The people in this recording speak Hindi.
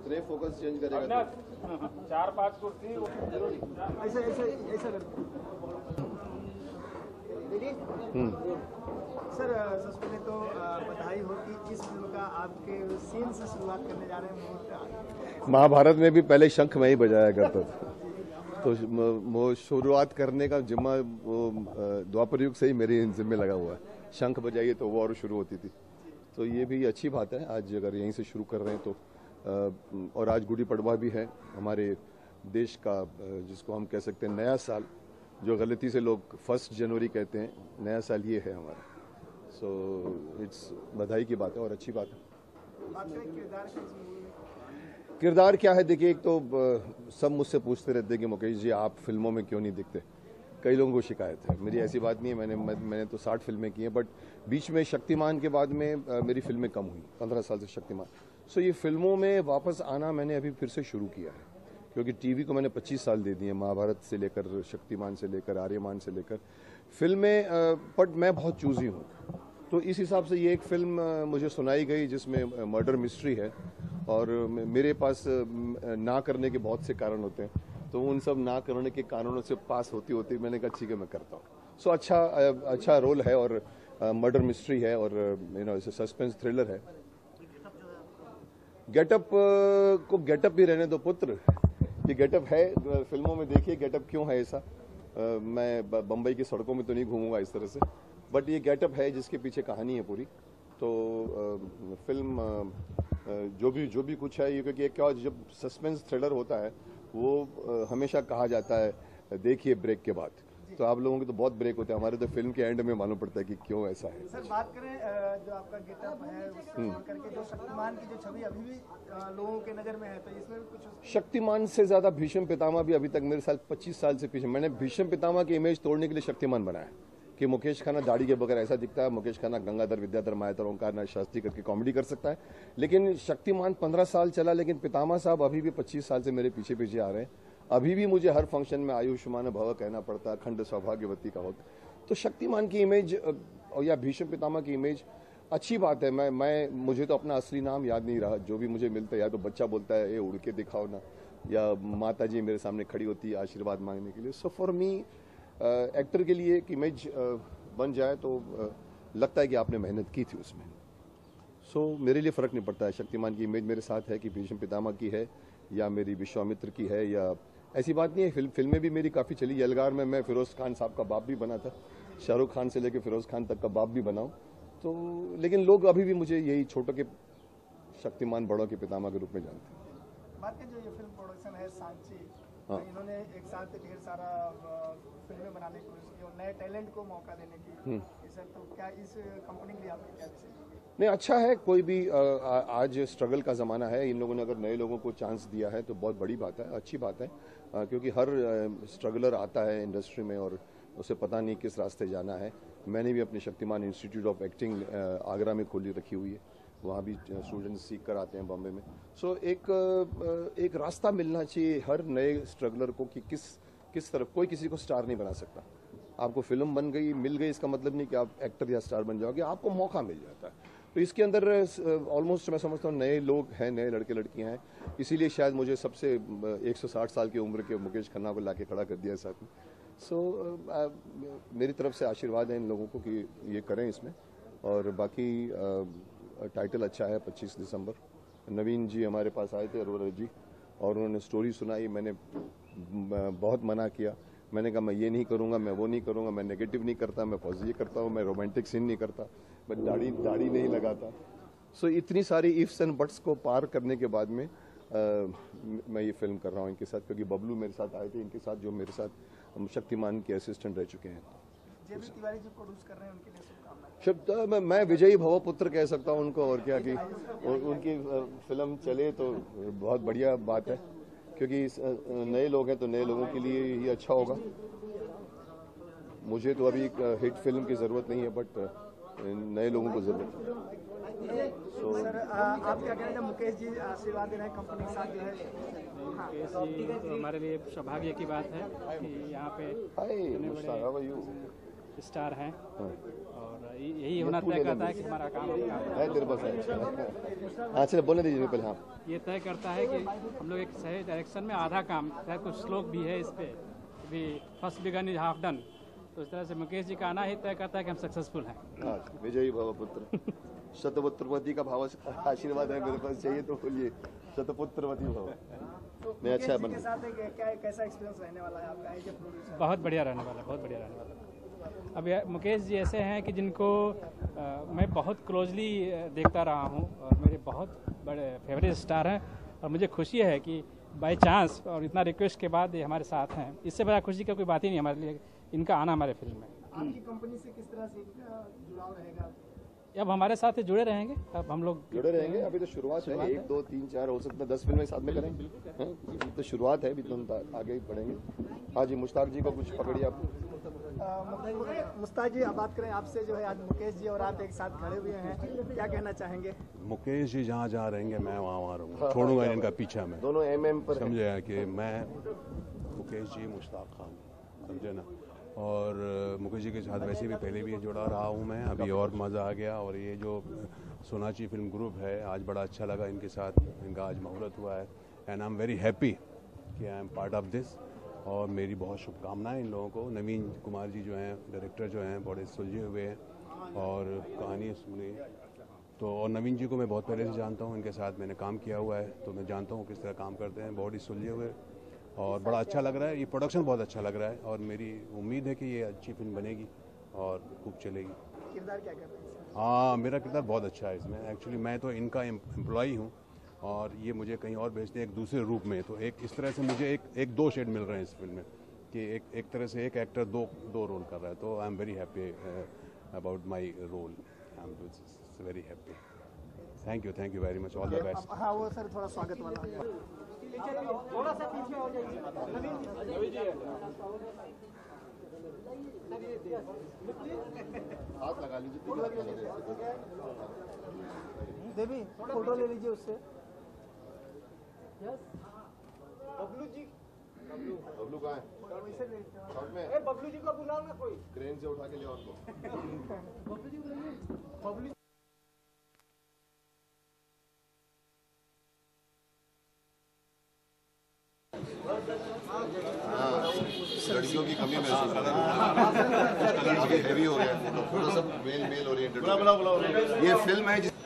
इतने फोकस चेंज करेगा तो 4-5 कुर्सी ऐसा ऐसा ऐसा सर, सबसे पहले तो बधाई हो कि इस फिल्म का आपके सीन से शुरुआत करने जा रहे हैं। महाभारत में भी पहले शंख मैं ही बजाया करता था, तो वो शुरुआत करने का जिम्मा वो द्वापर युग से ही मेरे जिम्मे लगा हुआ है। शंख बजाइए तो वो और शुरू होती थी, तो ये भी अच्छी बात है आज अगर यहीं से शुरू कर रहे हैं तो। और आज गुड़ी पड़वा भी है हमारे देश का, जिसको हम कह सकते हैं नया साल, जो गलती से लोग 1 जनवरी कहते हैं, नया साल ये है हमारा। सो इट्स बधाई की बात है और अच्छी बात है। किरदार क्या है, देखिए, एक तो सब मुझसे पूछते रहते हैं कि मुकेश जी आप फिल्मों में क्यों नहीं दिखते। कई लोगों को शिकायत है, मेरी ऐसी बात नहीं है, मैंने तो 60 फिल्में की हैं, बट बीच में शक्तिमान के बाद में मेरी फिल्में कम हुई, 15 साल से शक्तिमान। सो ये फिल्मों में वापस आना मैंने अभी फिर से शुरू किया है, क्योंकि टीवी को मैंने 25 साल दे दिए, महाभारत से लेकर शक्तिमान से लेकर आर्यमान से लेकर फिल्में, बट मैं बहुत चूजी हूँ। तो इस हिसाब से ये एक फिल्म मुझे सुनाई गई जिसमें मर्डर मिस्ट्री है, और मेरे पास ना करने के बहुत से कारण होते हैं, तो उन सब ना करने के कारणों से पास होती होती मैंने कहा ठीक है मैं करता हूँ। सो अच्छा रोल है और मर्डर मिस्ट्री है और इसे सस्पेंस थ्रिलर है। गेटअप को गेटअप भी रहने दो पुत्र, ये गेटअप है फिल्मों में, देखिए गेटअप क्यों है ऐसा। मैं बम्बई की सड़कों में तो नहीं घूमूंगा इस तरह से, बट ये गेटअप है जिसके पीछे कहानी है पूरी। तो फिल्म जो भी कुछ है ये, क्योंकि क्या जब सस्पेंस थ्रिलर होता है वो हमेशा कहा जाता है देखिए ब्रेक के बाद, तो आप लोगों के तो बहुत ब्रेक होते हैं, हमारे तो फिल्म के एंड में मालूम पड़ता है कि क्यों ऐसा है। सर, बात करें जो आपका गेटअप है उसको करके, जो शक्तिमान की जो छवि अभी भी लोगों के नजर में है, तो इसमें भी कुछ शक्तिमान से ज्यादा भीष्म पितामह भी अभी तक मेरे साथ 25 साल से पीछे, मैंने भीष्म पितामह की इमेज तोड़ने के लिए शक्तिमान बनाया कि मुकेश खन्ना दाढ़ी के बगैर ऐसा दिखता है, मुकेश खन्ना गंगाधर विद्याधर मायाधर ओंकार नाथ शास्त्री करके कॉमेडी कर सकता है। लेकिन शक्तिमान 15 साल चला, लेकिन पितामह साहब अभी भी 25 साल से मेरे पीछे पीछे आ रहे हैं। अभी भी मुझे हर फंक्शन में आयुष्मान भव कहना पड़ता है, अखंड सौभाग्यवती का होता। तो शक्तिमान की इमेज या भीष्म पितामह की इमेज अच्छी बात है। मुझे तो अपना असली नाम याद नहीं रहा, जो भी मुझे मिलता है या तो बच्चा बोलता है ये उड़ के दिखाओ ना, या माता जी मेरे सामने खड़ी होती है आशीर्वाद मांगने के लिए। सो फॉर मी एक्टर के लिए एक इमेज बन जाए तो लगता है कि आपने मेहनत की थी उसमें। सो मेरे लिए फर्क नहीं पड़ता है शक्तिमान की इमेज मेरे साथ है कि भीष्म पितामह की है या मेरी विश्वामित्र की है, या ऐसी बात नहीं है। फिल्में भी मेरी काफ़ी चली। यलगार में मैं फिरोज खान साहब का बाप भी बना था, शाहरुख खान से लेकर फिरोज खान तक का बाप भी बनाऊं तो, लेकिन लोग अभी भी मुझे यही छोटों के शक्तिमान बड़ों के पितामह के रूप में जानते हैं। बात जो ये फिल्म प्रोडक्शन है सांची, इन्होंने एक साथ ढेर सारा फिल्में बनाने की कोशिश की और नए टैलेंट को मौका देने की, सर तो क्या इस कंपनी के लिए आपकी क्या विशेष? नहीं, अच्छा है, कोई भी आज स्ट्रगल का ज़माना है, इन लोगों ने अगर नए लोगों को चांस दिया है तो बहुत बड़ी बात है, अच्छी बात है, क्योंकि हर स्ट्रगलर आता है इंडस्ट्री में और उसे पता नहीं किस रास्ते जाना है। मैंने भी अपनी Shaktimaan institute of acting Agra में खोली रखी हुई है, वहाँ भी स्टूडेंट्स सीख कर आते हैं बॉम्बे में। सो एक रास्ता मिलना चाहिए हर नए स्ट्रगलर को कि किस तरफ, कोई किसी को स्टार नहीं बना सकता। आपको फिल्म बन गई मिल गई इसका मतलब नहीं कि आप एक्टर या स्टार बन जाओगे, आपको मौका मिल जाता है। तो इसके अंदर ऑलमोस्ट मैं समझता हूँ नए लोग हैं, नए लड़के लड़कियां हैं, इसीलिए शायद मुझे सबसे 160 साल की उम्र के मुकेश खन्ना को लाके खड़ा कर दिया साथ में। सो मेरी तरफ से आशीर्वाद है इन लोगों को कि ये करें इसमें। और बाकी टाइटल अच्छा है 25 दिसंबर। नवीन जी हमारे पास आए थे, अरोरा जी, और उन्होंने स्टोरी सुनाई। मैंने बहुत मना किया, मैंने कहा मैं ये नहीं करूँगा, मैं वो नहीं करूँगा, मैं नेगेटिव नहीं करता, मैं पॉजिटिव करता हूँ, मैं रोमांटिक सीन नहीं करता, मैं दाढ़ी नहीं लगाता। सो इतनी सारी इफ्स एंड बट्स को पार करने के बाद में मैं ये फिल्म कर रहा हूँ इनके साथ, क्योंकि बबलू मेरे साथ आए थे, इनके साथ जो मेरे साथ शक्तिमान के असिस्टेंट रह चुके हैं। तिवारी जो प्रोड्यूस कर रहे हैं उनके लिए शुभकामनाएं। मैं विजयी भव पुत्र कह सकता हूँ उनको, और क्या कि उनकी फिल्म चले तो बहुत बढ़िया बात है, क्योंकि नए लोग हैं तो नए लोगों के लिए ही अच्छा होगा। मुझे तो अभी हिट फिल्म की ज़रूरत नहीं है, बट नए लोगों को ज़रूरत है। सर आप क्या कहना, मुकेश जी आशीर्वाद दे रहे हैं कंपनी के साथ जो है? मुकेश जी तो हमारे लिए सौभाग्य की बात है कि यहाँ पे स्टार हैं और यही होना तय करता है कि हमारा काम है तेरे पास है। हाँ चलो बोलने दीजिए पहले। हाँ ये तय करता है कि हम लोग एक सही डायरेक्शन में आधा काम, शायद कुछ श्लोक भी है इस पे भी, first begun is half done, तो इस तरह से मुकेश जी का आना ही तय करता है कि हम सक्सेसफुल हैं। विजयी भव पुत्र, शतपुत्रवती का भाव आशीर्वाद है मेरे पास, चाहिए तो बोलिए शतपुत्रवती भव। मैं अच्छा बन के साथ कैसा एक्सपीरियंस रहने वाला है आपका एज ए प्रोड्यूसर? बहुत बढ़िया रहने वाला, बहुत बढ़िया रहने वाला। अब मुकेश जी ऐसे हैं कि जिनको मैं बहुत क्लोजली देखता रहा हूँ और मेरे बहुत बड़े फेवरेट स्टार हैं, और मुझे खुशी है कि बाय चांस और इतना रिक्वेस्ट के बाद ये हमारे साथ हैं। इससे बड़ा खुशी का कोई बात ही नहीं हमारे लिए, इनका आना हमारे फिल्म में। आपकी कंपनी से किस तरह से जुड़ाव रहेगा? अब हमारे साथ जुड़े रहेंगे, अब हम लोग जुड़े रहेंगे। अभी तो शुरुआत है, 1 2 3 4 हो सकता है 10 फिल्में साथ में करेंगे। हाँ, तो शुरुआत है, अभी तो हम आगे ही बढ़ेंगे। हाँ जी, मुश्ताक जी को कुछ पकड़िए आप। मुस्ताक जी, अब बात करें आपसे, जो है आज मुकेश जी और आप एक साथ खड़े हुए हैं, क्या कहना चाहेंगे? मुकेश जी जहाँ जहाँ रहेंगे मैं वहाँ रहूँगा, छोड़ूंगा इनका पीछा मैं। दोनों MM पर समझे कि मैं मुकेश जी, मुश्ताक खान, समझे ना। और मुकेश जी के साथ वैसे भी पहले भी जुड़ा रहा हूँ मैं, अभी और मज़ा आ गया। और ये जो सोनाची फिल्म ग्रुप है, आज बड़ा अच्छा लगा इनके साथ, इनका आज मुहूर्त हुआ है and I am very happy कि I am part of this. और मेरी बहुत शुभकामनाएं इन लोगों को। नवीन कुमार जी जो हैं, डायरेक्टर जो हैं, बड़े सुलझे हुए हैं और कहानी सुनी तो। और नवीन जी को मैं बहुत पहले से जानता हूँ, इनके साथ मैंने काम किया हुआ है, तो मैं जानता हूँ किस तरह काम करते हैं। बहुत ही सुलझे हुए और बड़ा अच्छा लग रहा है, ये प्रोडक्शन बहुत अच्छा लग रहा है और मेरी उम्मीद है कि ये अच्छी फिल्म बनेगी और खूब चलेगी। किरदार क्या करते हैं? हाँ, मेरा किरदार बहुत अच्छा है इसमें। एक्चुअली मैं तो इनका एम्प्लॉई हूँ और ये मुझे कहीं और भेजते हैं एक दूसरे रूप में। तो एक इस तरह से मुझे एक दो शेड मिल रहे हैं इस फिल्म में कि एक तरह से एक एक्टर दो रोल कर रहा है। तो I am very happy about my role, I am very happy. Thank you very much, all the best. हाँ वो सर थोड़ा स्वागत वाला, थोड़ा सा पीछे हो जाइए। हाथ लगा लीजिए। देवी फोटो ले लीजिए उससे। बबलू जी, बबलू कहाँ है? शॉट में बबलू जी को बुलाओ ना कोई, क्रेन से उठा के ले और को। बबलू लड़कियों की कमी महसूस कर रहा है, अभी हैवी हो गया है, फोटो सब मेल ओरिएंटेड। ये फिल्म है